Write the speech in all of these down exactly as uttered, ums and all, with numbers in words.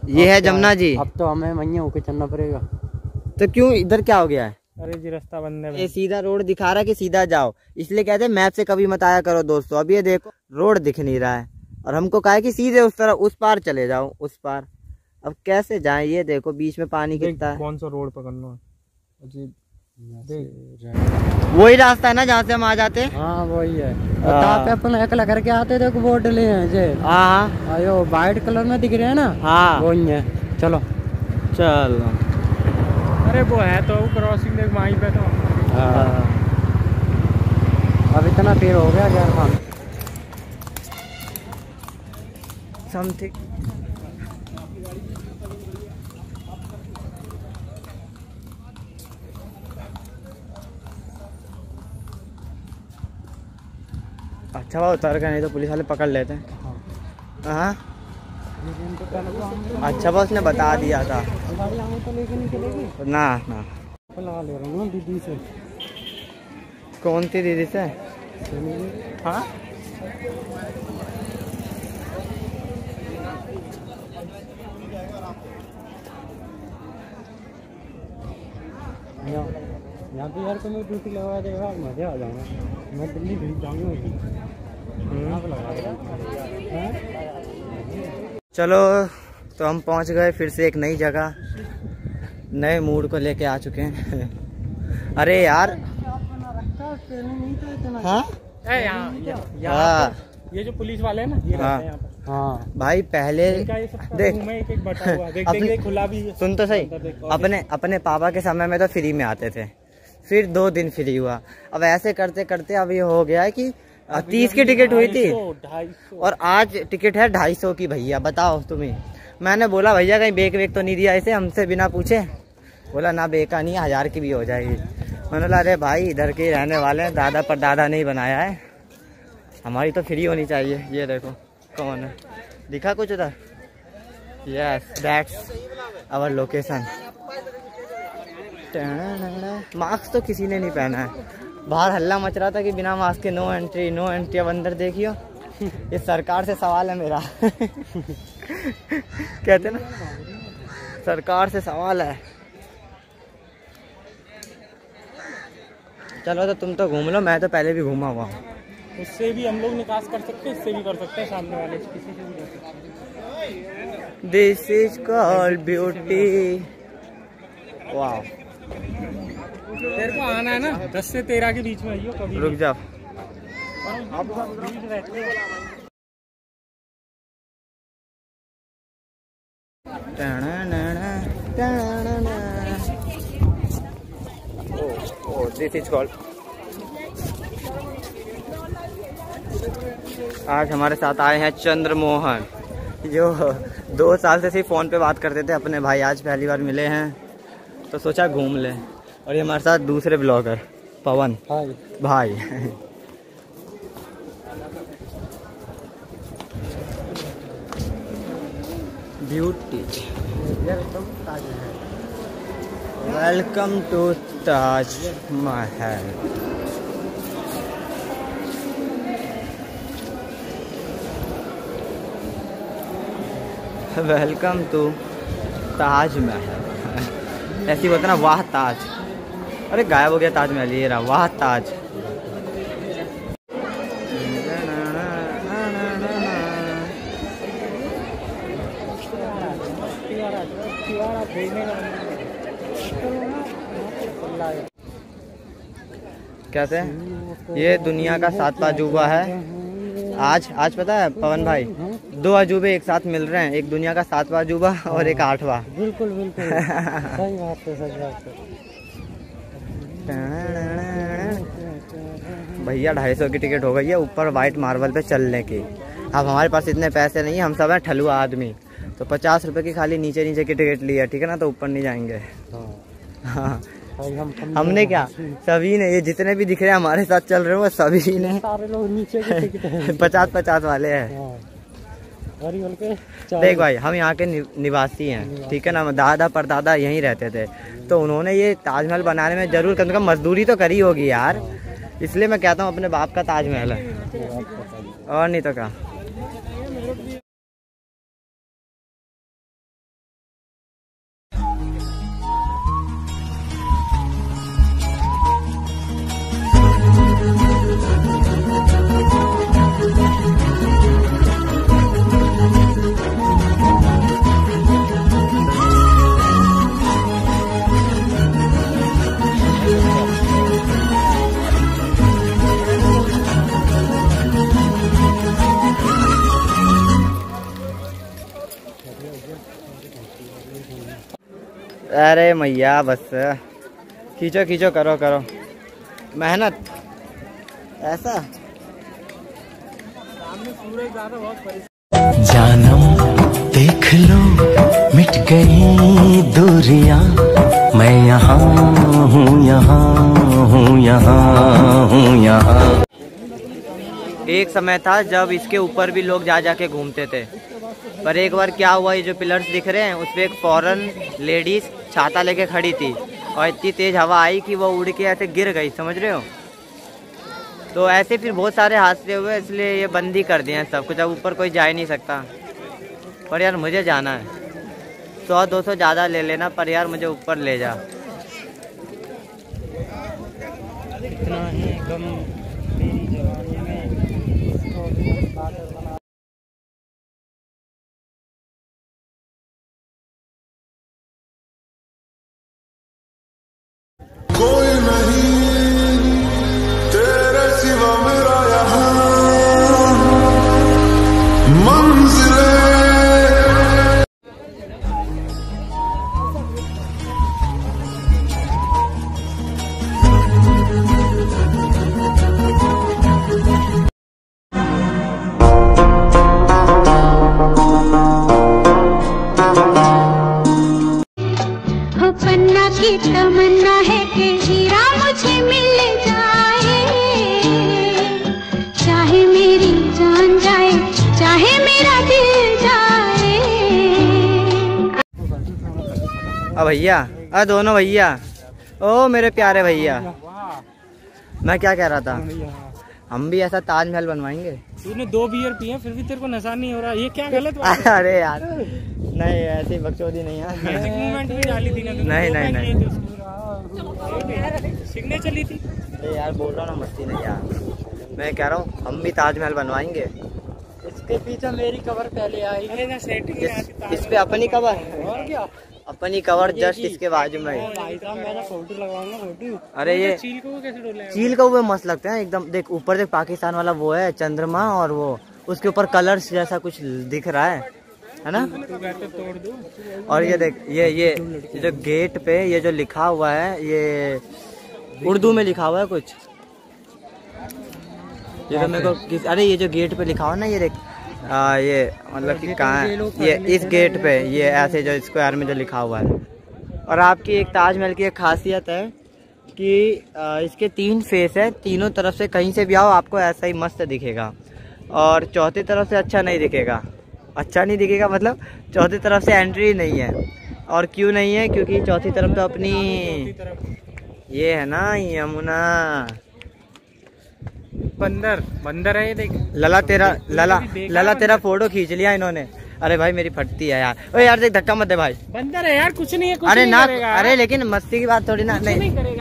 ये है जमुना जी। अब तो हमें वहीं होके चलना पड़ेगा। तो क्यों, इधर क्या हो गया है? अरे जी रास्ता बंद है। ये सीधा रोड दिखा रहा है कि सीधा जाओ, इसलिए कहते हैं मैप से कभी मत आया करो दोस्तों। अब ये देखो रोड दिख नहीं रहा है और हमको कहा है कि सीधे उस तरफ उस पार चले जाओ, उस पार। अब कैसे जाएं? ये देखो बीच में पानी कितना है। कौन सा रोड पकड़ना है? वही रास्ता है ना जहाँ से हम आ जाते हैं। हाँ वही है। पे अपन अकेला करके आते थे, बोर्ड डले हैं। हाँ आयो वाइट कलर में दिख रहे हैं ना। हाँ वही है। चलो चलो। अरे वो है तो क्रॉसिंग देख वहीं पे तो। हाँ। अब इतना देर हो गया यार। हम समथिंग अच्छा हुआ उतर गए, नहीं तो पुलिस वाले पकड़ लेते हैं। हाँ अच्छा हुआ उसने बता दिया था। तो लेके नहीं चलेगी ना ना लगा ले रहा हूँ दीदी से। कौन सी दीदी से? हाँ यहाँ पे यार को मैं ड्यूटी लगा देगा, मजा आ जाऊंगा। मैं दिल्ली भेज जाऊंगा। चलो तो हम पहुंच गए फिर से एक नई जगह, नए मूड को लेके आ चुके हैं। अरे यार हाँ हाँ ये जो पुलिस वाले हैं ना, ये हाँ रहते हैं यहाँ पर। हाँ भाई पहले देख, एक एक बटा हुआ देख, देख, देख, खुला भी है। सुन तो सही, अपने अपने पापा के समय में तो फ्री में आते थे, फिर दो दिन फ्री हुआ। अब ऐसे करते करते अब ये हो गया है कि तीस की टिकट हुई थी और आज टिकट है ढाई सौ की। भैया बताओ तुम्हें। मैंने बोला भैया कहीं बेक वेक तो नहीं दिया इसे हमसे बिना पूछे? बोला ना बेका नहीं, हजार की भी हो जाएगी। मैंने बोला अरे भाई इधर के रहने वाले हैं, दादा पर दादा नहीं बनाया है, हमारी तो फ्री होनी चाहिए। ये देखो कौन है, दिखा कुछ उधर? Yes that's our location. Mask तो किसी ने नहीं पहना है, बाहर हल्ला मच रहा था कि बिना मास्क के नो एंट्री नो एंट्री। अब अंदर देखियो, ये सरकार से सवाल है मेरा। कहते ना सरकार से सवाल है। चलो तो तुम तो घूम लो, मैं तो पहले भी घूमा हुआ हूँ। उससे भी हम लोग निकास कर सकते हैं, इससे भी कर सकते हैं, सामने वाले से किसी से भी कर सकते हैं। This is called beauty. वाह तेरे को आना है ना दस से तेरह के बीच में आइयो कभी। रुक जाओ। This is called. आज हमारे साथ आए हैं चंद्रमोहन, जो दो साल से सिर्फ फोन पे बात करते थे अपने भाई। आज पहली बार मिले हैं तो सोचा घूम ले। और ये हमारे साथ दूसरे ब्लॉगर पवन भाई। Beauty. Welcome to Taj Mahal. Welcome to Taj Mahal. ऐसी होता ना, वाह ताज। अरे गायब हो गया ताजमहल, ये रहा वाह ताज। कहते हैं ये दुनिया का सातवां अजूबा है। आज आज पता है पवन भाई, दो अजूबे एक साथ मिल रहे हैं, एक दुनिया का सातवां अजूबा और एक आठवां। बिल्कुल बिल्कुल सही बात है, सही बात है। भैया ढाई सौ की टिकट हो गई है ऊपर वाइट मार्बल पे चलने की। अब हमारे पास इतने पैसे नहीं है, हम सब हैं ठलुआ आदमी, तो पचास रुपए की खाली नीचे नीचे की टिकट ली है, ठीक है ना, तो ऊपर नहीं जाएंगे। हाँ हम, हमने क्या, सभी ने, ये जितने भी दिख रहे हैं हमारे साथ चल रहे हैं वो सभी ने सारे लोग नीचे की टिकट पचास पचास वाले हैं। देख भाई हम यहाँ के निवासी हैं, ठीक है ना, दादा परदादा यहीं रहते थे, तो उन्होंने ये ताजमहल बनाने में जरूर कम से कम मजदूरी तो करी होगी यार, इसलिए मैं कहता हूँ अपने बाप का ताजमहल है, और नहीं तो क्या। अरे मैया बस खींचो खींचो, करो करो मेहनत। ऐसा सामने सूरज ज़्यादा बहुत परेशान। जानम देख लो मिट गई दूरियां, मैं यहाँ हूँ यहाँ हूँ यहाँ हूँ यहाँ। एक समय था जब इसके ऊपर भी लोग जा जाके घूमते थे, पर एक बार क्या हुआ, ये जो पिलर्स दिख रहे हैं उस पर एक फॉरेन लेडीज छाता लेके खड़ी थी और इतनी तेज हवा आई कि वो उड़ के ऐसे गिर गई, समझ रहे हो। तो ऐसे फिर बहुत सारे हादसे हुए, इसलिए ये बंद ही कर दिए हैं सब कुछ। अब ऊपर कोई जा ही नहीं सकता। पर यार मुझे जाना है, सौ दो सौ ज़्यादा ले लेना, पर यार मुझे ऊपर ले जा। इतना है गम मेरी जवानी में, इसको बना। कोई नहीं तेरे सिवा मेरा यहाँ मंजिले। हो पन्ना की तमन्ना है कि हीरा मुझे मिल जाए, चाहे मेरी जान जाए चाहे मेरा दिल जाए। अब भैया, अरे दोनों भैया, ओ मेरे प्यारे भैया, मैं क्या कह रहा था, हम भी ऐसा ताजमहल बनवाएंगे। तूने दो बियर पिए फिर भी तेरे को नशा नहीं हो रहा, ये क्या गलत बात है? अरे यार नहीं, ऐसी बकचोदी नहीं है। मैजिक मूवमेंट भी डाली थी ना तूने? नहीं नहीं नहीं, सिग्नेचर ली थी। अरे यार बोल रहा हूँ ना, मस्ती नहीं यार। मैं कह रहा हूँ हम भी ताजमहल बनवाएंगे। इसके पीछे मेरी कवर पहले आई है। ना सेटिंग इस, इस पे अपनी कवर है, और क्या, अपनी कवर जस्ट इसके बाजू में। भाई साहब मैं फोटो लगवाऊंगा फोटो। अरे ये चील को कैसे डोलेगा? चील का वो मस्त लगते हैं एकदम। देख ऊपर देख, पाकिस्तान वाला वो है चंद्रमा, और वो उसके ऊपर कलर्स जैसा कुछ दिख रहा है, है ना। तू कहते तोड़ दो। और ये देख, ये ये ये जो गेट पे ये जो लिखा हुआ है, ये उर्दू में लिखा हुआ है कुछ। ये तो मेरे को किस, अरे ये जो गेट पे लिखा हुआ है ना, ये देख, आ, ये मतलब कि कहाँ है, ये इस गेट पे ये ऐसे जो स्क्वायर में जो लिखा हुआ है। और आपकी एक ताजमहल की एक खासियत है कि आ, इसके तीन फेस है, तीनों तरफ से कहीं से भी आओ आपको ऐसा ही मस्त दिखेगा, और चौथी तरफ से अच्छा नहीं दिखेगा। अच्छा नहीं दिखेगा मतलब चौथी तरफ से एंट्री नहीं है। और क्यों नहीं है? क्योंकि चौथी तरफ तो अपनी ये है ना, यमुना। बंदर बंदर है ये देख। लला तेरा लला लला तेरा फोटो खींच लिया इन्होंने। अरे भाई मेरी फटती है यार। ओ यार देख, धक्का मत दे भाई। बंदर है यार, कुछ नहीं है, कुछ अरे नहीं ना, करेगा। अरे लेकिन मस्ती की बात थोड़ी ना, कुछ नहीं, नहीं करेगा।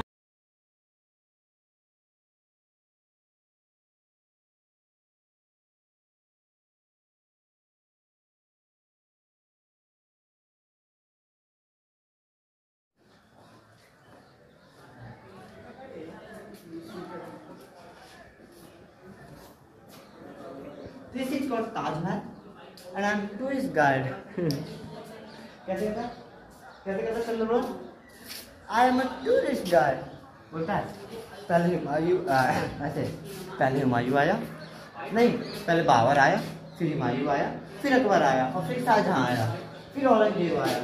This is called Taj Mahal and I'm tourist guide. कैसे कहता? कैसे कहता चंद्रमा? I am a tourist guide. बोलता है पहले हुमायूं ऐसे, पहले हुमायूं आया, नहीं पहले बाबर आया, फिर हुमायूं आया, फिर अकबर आया, और फिर शाहजहां आया, फिर औरंगजेब आया।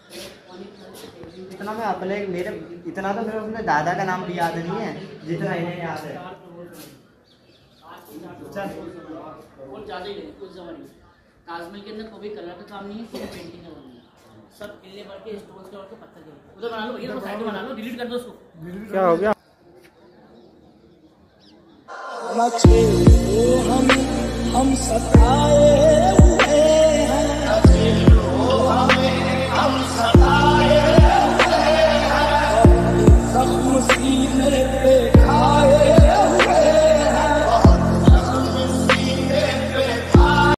इतना मैं अपने मेरे इतना तो मेरे अपने दादा का भी याद नहीं है जितना इन्हें याद है। और ज़्यादा ही लगे उस जमाने में। ताजमहल के अंदर कोई कलर का काम नहीं है, कोई पेंटिंग का काम नहीं है, सब किले भर के स्टोन के और के पत्थर के। उधर बना लो भैया, साइड में बना लो, डिलीट कर दो उसको। क्या हो गया? हम हम सताए